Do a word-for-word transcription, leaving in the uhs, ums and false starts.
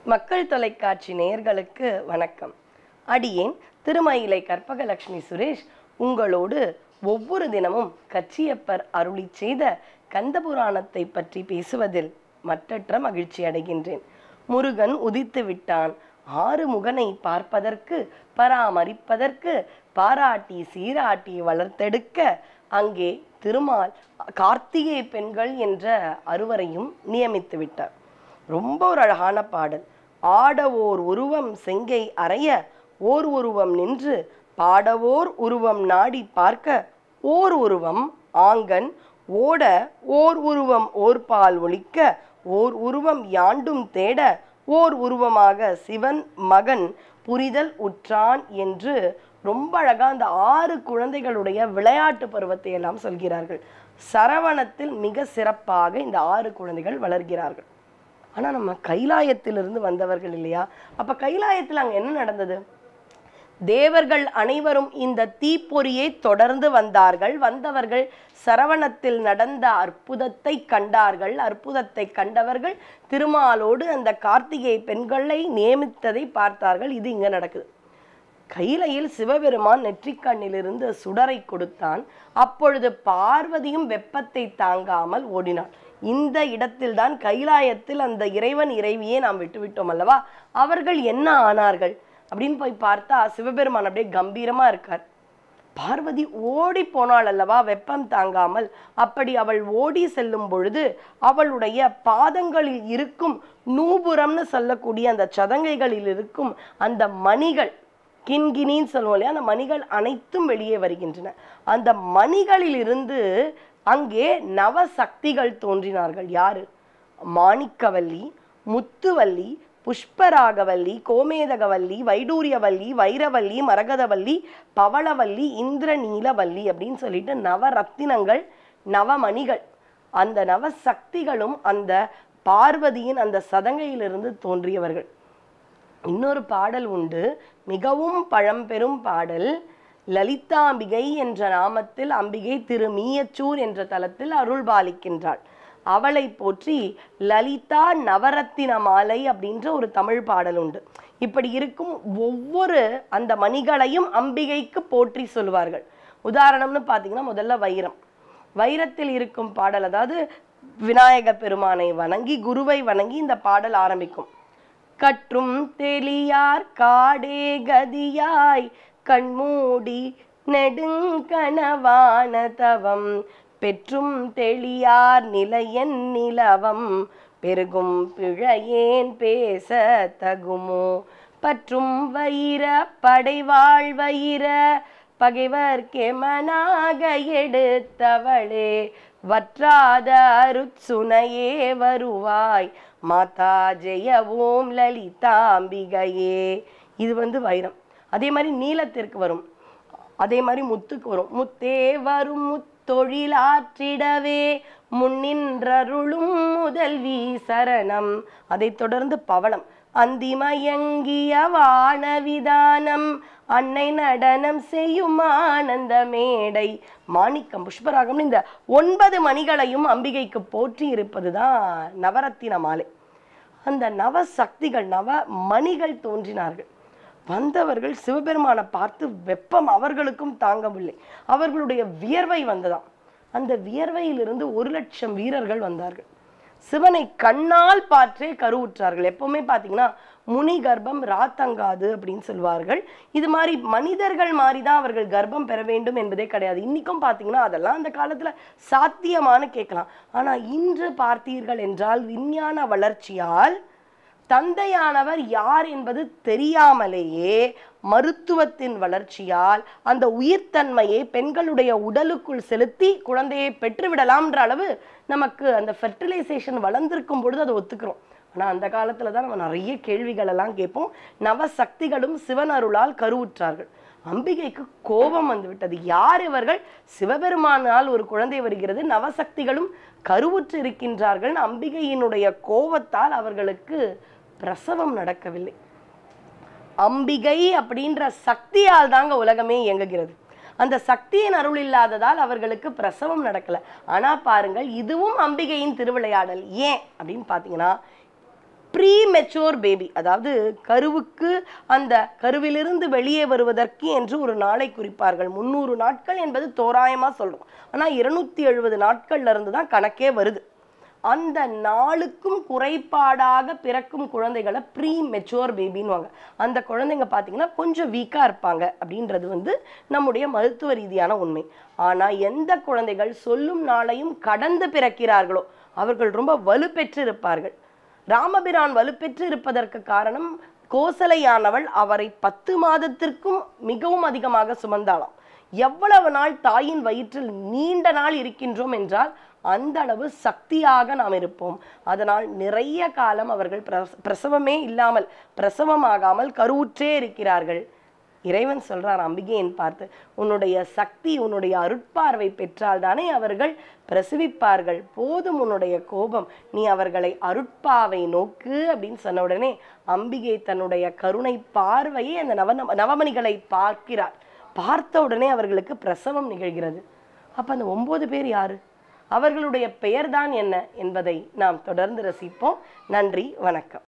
மக்கள் தொலைக்காட்சி நேயர்களுக்கு வணக்கம். அடியேன் திருமயிலை கற்பகலட்சுமி சுரேஷ் உங்களோடு ஒவ்வொரு தினமும் கச்சியப்பர் அருளி செய்த கந்தபுராணத்தை பற்றி பேசுவதில் மற்றற்ற மகிழ்ச்சி அடைகின்றேன். முருகன் உதித்து விட்டான். ஆறு முகனை பார்ப்பதற்கு பராமரிப்பதற்கு பாராட்டி சீராட்டி வளர்த்தெடுக்க அங்கே திருமால் கார்த்திகை பெண்கள் என்ற அறுவரையும் நியமித்து விட்டார். ரொம்ப ஒரு அழகான பாடல். ஆடவோர் உருவம் செங்கை அறைய ஓர் உருவம் நின்று பாடவோர் உருவம் நாடி பார்க்க ஓர் உருவம் ஆங்கன் ஓட ஓர் உருவம் ஓர்பால் ஒழிக்க ஓர் உருவம் யாண்டும் தேட ஓர் உருவமாக சிவன் மகன் புரிதல் உற்றான் என்று ரொம்ப அழகா அந்த ஆறு குழந்தைகளுடைய விளையாட்டு பருவத்தை எல்லாம் சொல்கிறார்கள். சரவணத்தில் மிக சிறப்பாக இந்த ஆறு குழந்தைகள் வளர்கிறார்கள். ஆனா நம்ம கைலாயத்திலிருந்து வந்தவர்கள் இல்லையா? அப்ப கைலாயத்தில் அங்க என்ன நடந்தது? தேவர்கள் அனைவரும் இந்த தீப்பொறியை தொடர்ந்து வந்தார்கள். வந்தவர்கள் சரவணத்தில் நடந்த அற்புதத்தை கண்டார்கள். அற்புதத்தை கண்டவர்கள் திருமாலோடு அந்த கார்த்திகை பெண்களை நியமித்ததை பார்த்தார்கள். இது இங்க நடக்குது. கைலையில் சிவபெருமான் நெற்றிக்கண்ணிலிருந்து சுடரை கொடுத்தான். அப்பொழுது பார்வதியும் வெப்பத்தை தாங்காமல் ஓடினாள். இந்த இடத்தில் தான் கைலாயத்தில் அந்த இறைவன் இறைவியை நாம் விட்டுவிட்டோம் அல்லவா? அவர்கள் என்ன ஆனார்கள் அப்படின்னு போய் பார்த்தா சிவபெருமான் அப்படியே கம்பீரமா இருக்கார். பார்வதி ஓடி போனாள் அல்லவா வெப்பம் தாங்காமல். அப்படி அவள் ஓடி செல்லும் பொழுது அவளுடைய பாதங்களில் இருக்கும் நூபுரம்னு சொல்லக்கூடிய அந்த சதங்கைகளில் இருக்கும் அந்த மணிகள், கிண்கிணின்னு சொல்லுவோம் இல்லையா, அந்த மணிகள் அனைத்தும் வெளியே வருகின்றன. அந்த மணிகளில் இருந்து அங்கே நவ சக்திகள் தோன்றினார்கள். யாரு? மாணிக்கவல்லி, முத்துவல்லி, புஷ்பராகவல்லி, கோமேதகவல்லி, வைடூரியவல்லி, வைரவல்லி, மரகதவல்லி, பவளவல்லி, இந்திரநீலவல்லி அப்படின்னு சொல்லிட்டு நவரத்தினங்கள், நவமணிகள். அந்த நவ சக்திகளும் அந்த பார்வதியின் அந்த சதங்கையிலிருந்து தோன்றியவர்கள். இன்னொரு பாடல் உண்டு, மிகவும் பழம்பெரும் பாடல். லலிதாம்பிகை என்ற நாமத்தில் அம்பிகை திரு மீயச்சூர் என்ற தலத்தில் அருள் பாலிக்கின்றாள். அவளை போற்றி லலிதா நவரத்தின மாலை அப்படின்ற ஒரு தமிழ் பாடல் உண்டு. இப்படி இருக்கும் ஒவ்வொரு அந்த மணிகளையும் அம்பிகைக்கு போற்றி சொல்வார்கள். உதாரணம்னு பார்த்தீங்கன்னா முதல்ல வைரம். வைரத்தில் இருக்கும் பாடல், அதாவது விநாயக பெருமானை வணங்கி குருவை வணங்கி இந்த பாடல் ஆரம்பிக்கும். கற்றும் தெளியார் காடே கதியாய் கண்மூடி நெடுங்கணவான தவம் பெற்றும் தெளியார் நிலையன் நிலவம் பெருகும் பிழையேன் பேச தகுமோ பற்றும் வைர படைவாழ் வைர பகைவர் கெமனாக எடுத்தவளே வற்றாத அருட்சுனையே வருவாய் மாதா ஜெய ஓம் லலிதாம்பிகையே. இது வந்து வைரம். அதே மாதிரி நீலத்திற்கு வரும், அதே மாதிரி முத்துக்கு வரும். முத்தே வரும் முத்தொழிலாற்றிடவே முன்னின்றருளும் முதல்வி சரணம். அதை தொடர்ந்து பவளம். அந்திமயங்கிய வானவிதானம் அன்னை நடனம் செய்யும் ஆனந்த மேடை. மாணிக்கம், புஷ்பராகம். இந்த ஒன்பது மணிகளையும் அம்பிகைக்கு போற்றி இருப்பதுதான் நவரத்தின மாலை. அந்த நவ சக்திகள் நவ மணிகள் தோன்றினார்கள். வந்தவர்கள் சிவபெருமானை பார்த்து வெப்பம் அவர்களுக்கும் தாங்கவில்லை. அவர்களுடைய வியர்வை வந்ததாம். அந்த வியர்வையிலிருந்து ஒரு லட்சம் வீரர்கள் வந்தார்கள். சிவனை கண்ணால் பார்த்தே கருவுற்றார்கள். எப்பவுமே பார்த்தீங்கன்னா முனி கர்ப்பம் ராத்தங்காது அப்படின்னு சொல்வார்கள். இது மாதிரி மனிதர்கள் மாதிரி தான் அவர்கள் கர்ப்பம் பெற வேண்டும் என்பதே கிடையாது. இன்னைக்கும் பார்த்தீங்கன்னா அதெல்லாம் அந்த காலத்துல சாத்தியமானு கேட்கலாம். ஆனா இன்று பார்த்தீர்கள் என்றால் விஞ்ஞான வளர்ச்சியால் தந்தையானவர் யார் என்பது தெரியாமலேயே மருத்துவத்தின் வளர்ச்சியால் அந்த உயிர்த்தன்மையை பெண்களுடைய உடலுக்குள் செலுத்தி குழந்தையை பெற்றுவிடலாம்ன்ற அளவு நமக்கு அந்த ஃபெர்டிலைசேஷன் வளர்ந்திருக்கும் பொழுது அதை ஒத்துக்கிறோம். ஆனால் அந்த காலத்துல தான் நம்ம நிறைய கேள்விகள் எல்லாம் கேட்போம். நவசக்திகளும் சிவன் அருளால் கருவுற்றார்கள். அம்பிகைக்கு கோபம் வந்து விட்டது. யார் இவர்கள்? சிவபெருமானால் ஒரு குழந்தை வருகிறது, நவசக்திகளும் கருவுற்று இருக்கின்றார்கள். அம்பிகையினுடைய கோபத்தால் அவர்களுக்கு பிரசவம் நடக்கவில்லை. அம்பிகை அப்படின்ற சக்தியால் தாங்க உலகமே இயங்குகிறது. அந்த சக்தியின் அருள் இல்லாததால் அவர்களுக்கு பிரசவம் நடக்கல. ஆனா பாருங்கள், இதுவும் அம்பிகையின் திருவிளையாடல். ஏன் அப்படின்னு பாத்தீங்கன்னா ப்ரீ மெச்சோர் பேபி, அதாவது கருவுக்கு அந்த கருவிலிருந்து வெளியே வருவதற்கு என்று ஒரு நாளை குறிப்பார்கள். முந்நூறு நாட்கள் என்பது தோராயமாக சொல்கிறோம், ஆனால் இருநூத்தி எழுபது நாட்கள்ல இருந்து தான் கணக்கே வருது. அந்த நாளுக்கும் குறைபாடாக பிறக்கும் குழந்தைகளை ப்ரீ மெச்சோர் பேபின்னுவாங்க. அந்த குழந்தைங்க பார்த்தீங்கன்னா கொஞ்சம் வீக்காக இருப்பாங்க அப்படின்றது வந்து நம்முடைய மருத்துவ ரீதியான உண்மை. ஆனால் எந்த குழந்தைகள் சொல்லும் நாளையும் கடந்து பிறக்கிறார்களோ அவர்கள் ரொம்ப வலுப்பெற்று இருப்பார்கள். ராமபிரான் வலுப்பெற்று இருப்பதற்கு காரணம் கோசலையானவள் அவரை பத்து மாதத்திற்கும் மிகவும் அதிகமாக சுமந்தாளாம். எவ்வளவு நாள் தாயின் வயிற்றில் நீண்ட நாள் இருக்கின்றோம் என்றால் அந்த அளவு சக்தியாக நாம் இருப்போம். அதனால் நிறைய காலம் அவர்கள் பிரசவமே இல்லாமல் பிரசவமாகாமல் கருவுற்றே இருக்கிறார்கள். இறைவன் சொல்றார் அம்பிகையின் பார்த்து, உன்னுடைய சக்தி உன்னுடைய அருட்பார்வை பெற்றால் தானே அவர்கள் பிரசவிப்பார்கள். போதும் உன்னுடைய கோபம், நீ அவர்களை அருட்பாவை நோக்கு அப்படின்னு சொன்ன உடனே அம்பிகை தன்னுடைய கருணை பார்வையை அந்த நவ நவமணிகளை பார்க்கிறார். பார்த்த உடனே அவர்களுக்கு பிரசவம் நிகழ்கிறது. அப்ப அந்த ஒன்பது பேர் யாரு, அவர்களுடைய பெயர்தான் என்ன என்பதை நாம் தொடர்ந்து ரசிப்போம். நன்றி, வணக்கம்.